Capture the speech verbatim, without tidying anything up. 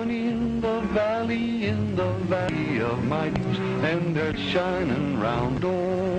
I'm in the valley, in the valley of my dreams, and they're shining round. Oh,